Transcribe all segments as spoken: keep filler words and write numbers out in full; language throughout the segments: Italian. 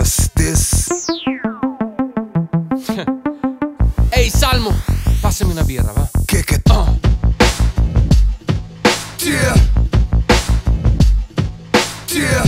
What's this? Ehi Salmo, passami una birra, va? Che che Oh. Yeah. Yeah.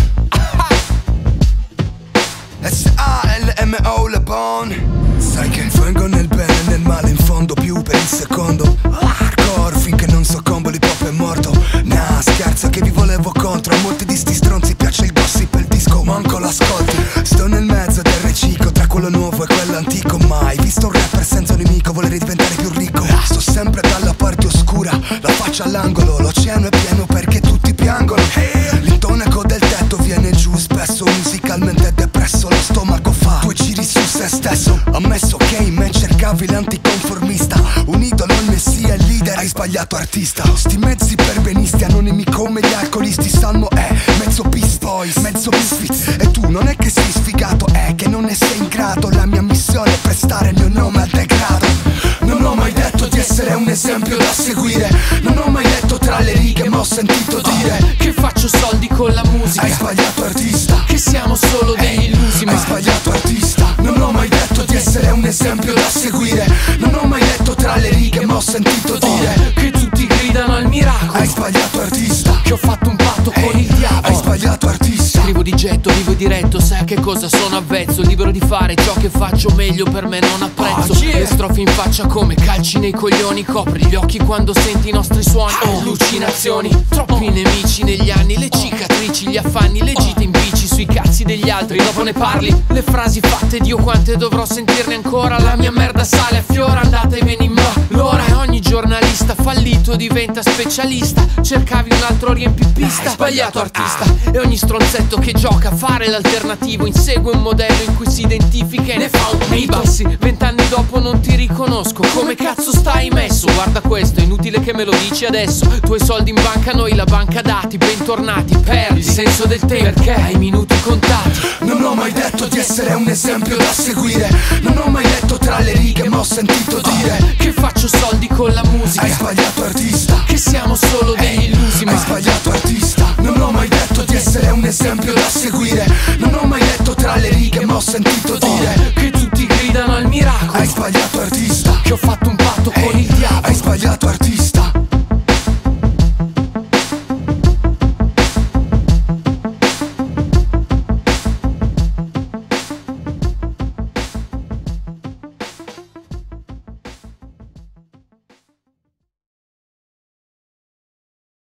S A L M O Le Bon. Sai che vengo nel bene e nel male in fondo, più per il secondo hardcore finché non soccombo, l'hip hop è morto. Nah, scherzo che vi volevo contro. A molti di sti stronzi piace il gossip e il disco manco l'ascolti. Sto nel mezzo del riciclo tra quello nuovo e quello antico. Mai visto un rapper senza un nemico volere diventare più ricco. Sto sempre dalla parte oscura, la faccia all'angolo. L'oceano è pieno perché tutti piangono. L'intonaco del tetto viene giù spesso, musicalmente depresso. Lo stomaco fa due giri su se stesso. Ammesso che in me cercavi l'anticonformista, un idolo, il messia, il leader. Hai sbagliato artista. Sti mezzi perbenisti anonimi come gli alcolisti. Salmo è mezzo Beast Boys, mezzo Misfits. E tu non è che sei sfigato, è che non ne sei in grado. La mia missione è prestare il mio nome al degrado. Non ho mai detto di essere un esempio da seguire. Non ho mai detto tra le righe, ma ho sentito dire che faccio soldi con la musica. Hai sbagliato artista, che siamo solo degli illusi. Hai sbagliato artista. Non ho mai detto di essere un esempio da seguire. Non ho mai detto tra le righe, ma ho sentito dire oh, che tutti gridano al miracolo. Hai sbagliato artista, che ho fatto un patto hey, con il diavolo. Hai sbagliato artista. Scrivo di getto, vivo diretto, sai a che cosa sono avvezzo. Libero di fare ciò che faccio meglio, per me non apprezzo. oh, yeah. Le strofe in faccia come calci nei coglioni. Copri gli occhi quando senti i nostri suoni. oh, Allucinazioni, troppi nemici negli anni. Le cicatrici, gli affanni, le gite in bici sui cazzi degli altri. Dopo ne parli, le frasi fatte, Dio quante dovrò sentirne ancora. La mia merda sale a fiora, andata e vieni ma l'ora. E ogni giornalista fallito diventa specialista. Cercavi un altro riempipista, hai sbagliato artista. E ogni stronzetto che gioca a fare l'alternativo insegue un modello in cui si identifica e ne fa un mito. Sì, vent'anni dopo non ti riconosco. Come cazzo stai messo? Guarda questo, è inutile che me lo dici adesso. Tu hai soldi in banca, noi la banca dati. Bentornati, perdi il senso del tempo perché hai minuti contati. Non ho mai detto di essere un esempio da seguire. Non ho mai detto tra le righe, ma ho sentito dire oh, che faccio soldi con la musica. Hai sbagliato artista, che siamo solo degli illusi. Hai sbagliato